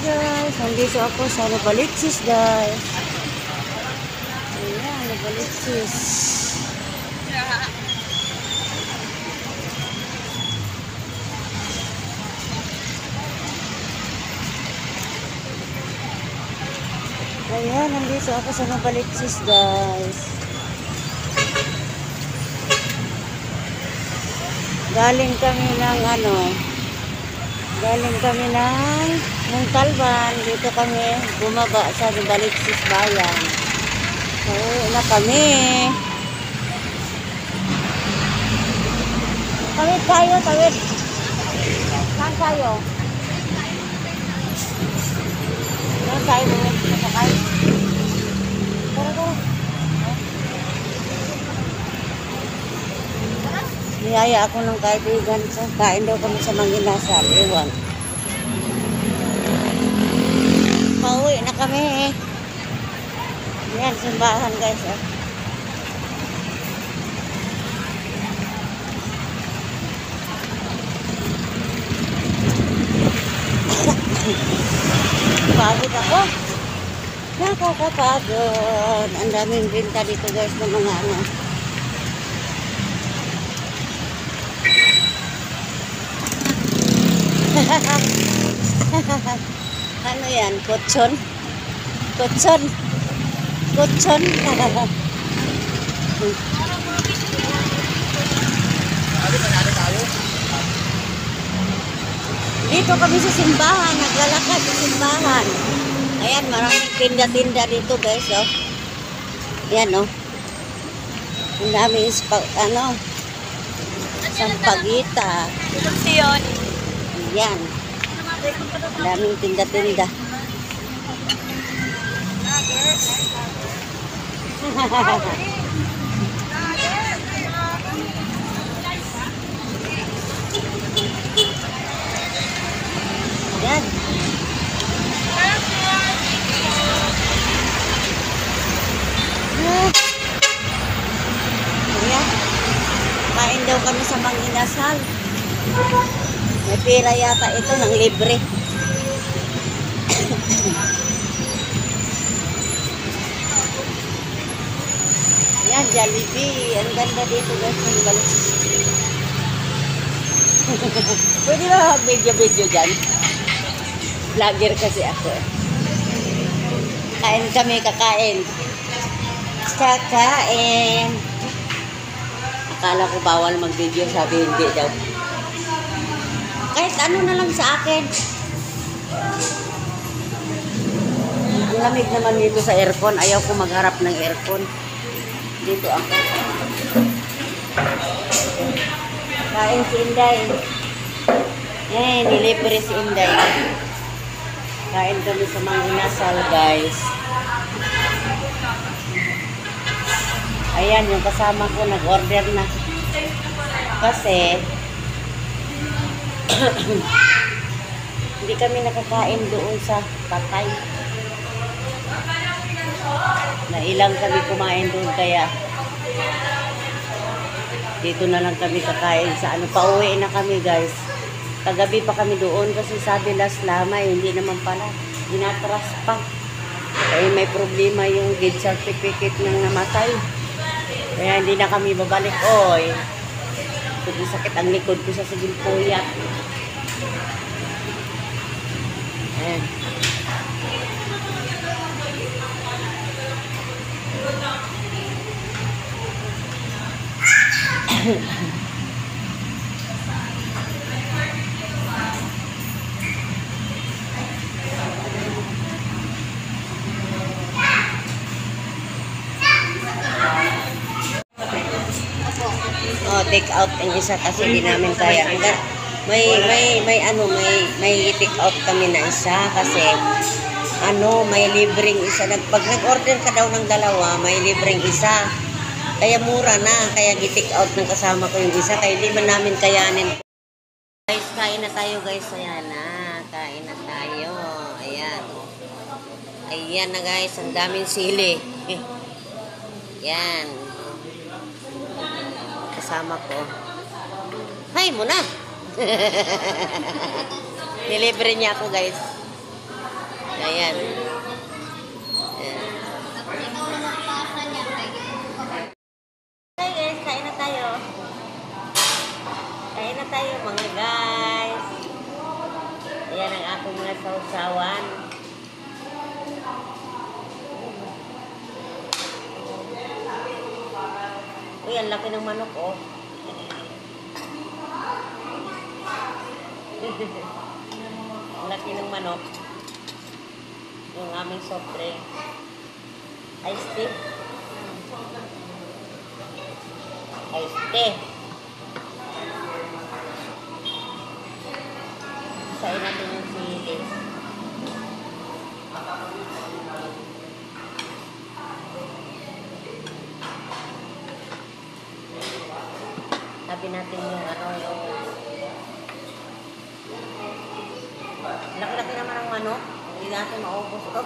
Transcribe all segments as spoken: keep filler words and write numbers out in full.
guys, nandito ako sa Novaliches guys. Ayan, Novaliches. Ayan, nandito ako sa Novaliches guys. Galing kami ng ano, galing kami ng Montalban. Dito kami bumaba sa Novaliches bayan. So, na kami. Tawid tayo, tawid. Saan tayo? Saan tayo? Masakay? Tara, tara. Niyaya ako ng kaibigan sa kain daw kami sa Manginasal. Ewan. Pauwi na kami. Yan, simbahan guys. Eh. Pagod ako. Nakakapagod. Ang daming binta dito guys ng mga ano. Ano yan? Kutson? Kutson? Kutson? Dito kami sa simbahan. Naglalakad sa simbahan. Ayan, maraming tinda-tinda dito guys. Oh. Ayan oh. Ang daming ano, sampagita. Yan. Daming tinda-tinda. Yan. Yan. Kain daw kami sa Manginasal. May pera yata ito ng libre. Yan, Jollibee. Ang ganda dito guys ng Novaliches. Pwede ba video-video dyan? Vlogger kasi ako. Kain kami, kakain. Kakain. Akala ko bawal mag-video, sabi hindi daw. Kahit ano na lang sa akin. Ang lamig naman dito sa aircon. Ayaw ko magharap ng aircon. Dito ako. Kain si Inday. Eh, nilibre si Inday. Kain kami sa Manginasal guys. Ayan, yung kasama ko nag-order na. Kasi hindi kami nakakain doon sa Patay. Nailang kami kumain doon kaya dito na lang kami kakain sa ano. Pauwi na kami guys. Kagabi pa kami doon kasi sabi last lamay, hindi naman pala. Dinatras pa. Kaya may problema yung death certificate ng namatay. Kaya hindi na kami babalik. Oy. Kasi sakit ang likod ko sa Sigilpuyat. Ayan. Oh, take out ang isa kasi di namin kaya. May may may ano, may may take out kami na isa kasi ano, may libreng isa. Pag nag-order ka daw ng dalawa, may libreng isa. Kaya mura na, kaya gi-take out ng kasama ko yung isa, kaya di man namin kayanin. Guys, kain na tayo guys. Ayan na, kain na tayo. Ayan. Ayan na guys, ang daming sili. Yan. Kasama ko. Hay mo na. Nilibre niya ako guys. Ayan. Ayan. Hi guys, kain na tayo. Kain na tayo mga guys. Ayan ang aking mga sausawan. Uy, ang laki ng manok oh. Ang laki ng manok. Yung aming soft drink. Iced tea. Iced tea. Isain natin yung silis. Tabi natin yung ano yung laki-laki naman ang manok. Hindi natin maubos to.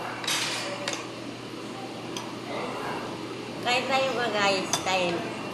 Kain tayo ba guys? Kain.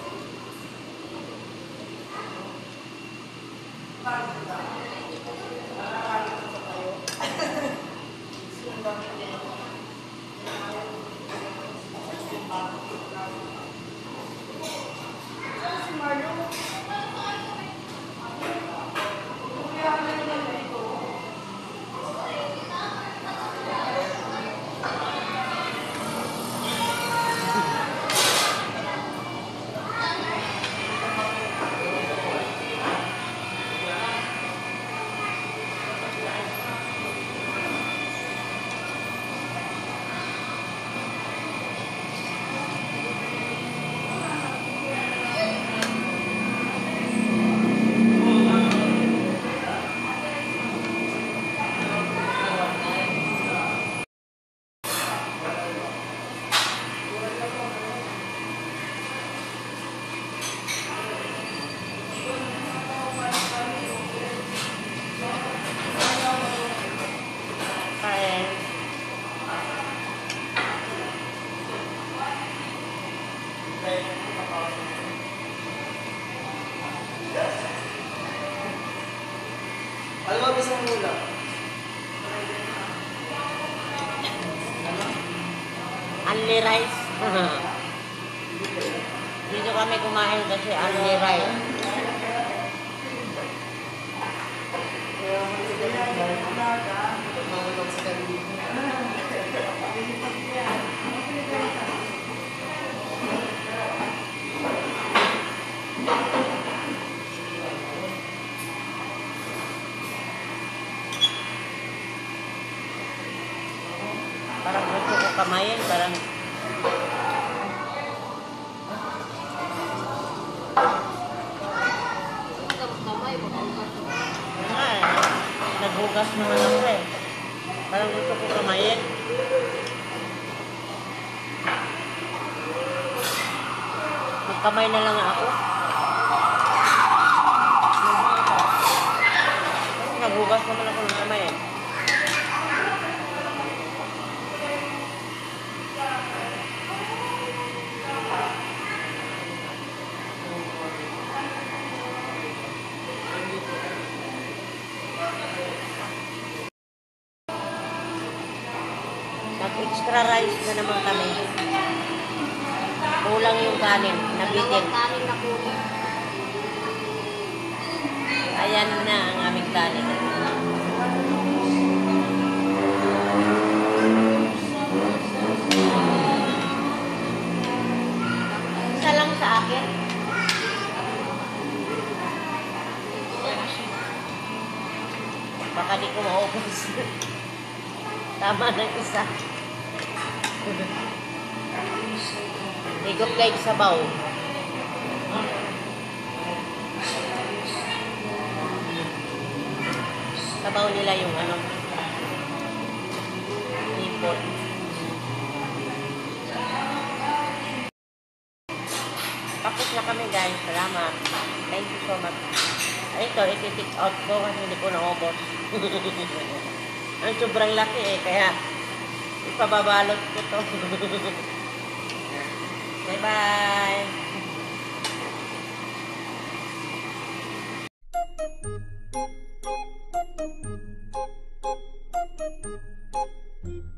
Ano ba isang mula? Only rice. Dito kami kumain kasi only rice. Mahulog sa kanila. Parang gusto ko kamayin, parang ay, naghugas naman ako eh. Parang gusto ko kamayin. Magkamay na lang ako. Naghugas naman ako ng kamay eh. Extra rice na naman kami. Kulang yung kanin. Nabitin. Ayan na ang aming kanin. Isa lang sa akin. Baka di ko maubos. Tama ng isa. Higop like sabaw. Sabaw nila yung ano, ipot. Tapos na kami guys. Salamat. Thank you so much. Ito, iti-take out ko kasi hindi ko naubos. Ang sobrang laki eh, kaya ipababalot ko to. Bye-bye! Bye.